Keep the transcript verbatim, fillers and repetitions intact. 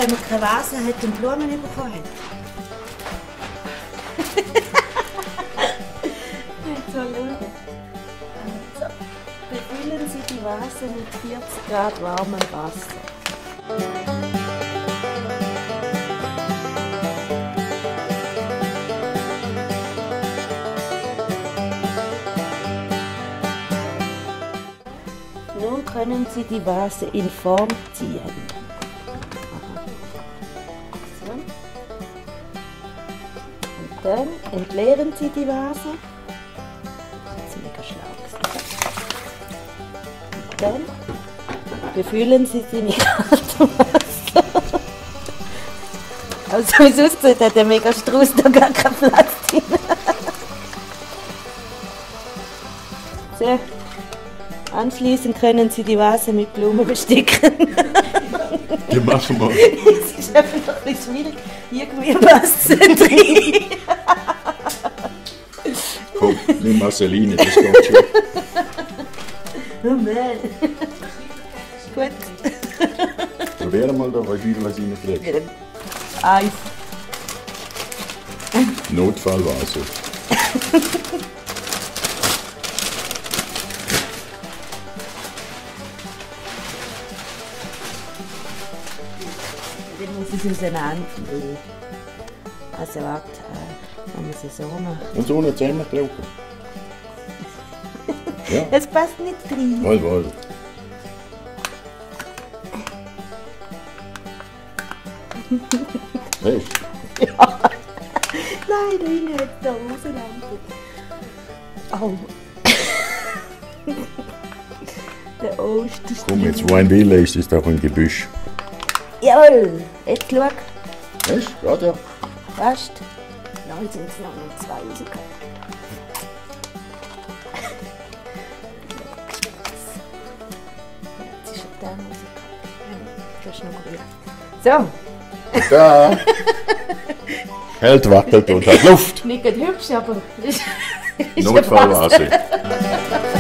wenn man keine Vase hat und Blumen bekommen hat. Jetzt mal schauen. Also, befüllen Sie die Vase mit vierzig Grad warmem Wasser. Nun können Sie die Vase in Form ziehen. So. Und dann entleeren Sie die Vase. Das ist mega schlau. Und dann befüllen Sie sie mit kaltem Wasser. Also wie es aussieht, hat der mega Strauß da gar keinen Platz drin. So. Anschließend können Sie die Vase mit Blumen besticken. Ja, machen wir. Es ist einfach ein bisschen schwierig. Irgendwie passt es drin. Komm, nimm Marceline, das kommt schon. Oh Mann. Gut. Probier mal da, wie viel was reinkriegst. Eins. Notfallvase. Dann muss ich es auseinandernehmen. Also warte, wenn wir es so machen. Und so eine zusammendrücken. Ja. Es passt nicht drin. Wohl, wohl. Weißt du? Ja. Nein, da hinten hat es da auseinander. Au. Der Osterstreich. Komm, jetzt wo ein Wille ist, ist auch ein Gebüsch. Jawohl, jetzt schau. Weißt du? Ja, ja. Fast. Nein, sind es noch nicht zwei rausgekommen. Jetzt ist er da rausgekommen. Das ist noch grün. So. Da. Hält, wackelt und hat Luft. Nicht gerade hübsch, aber ist, ist Notfallvase.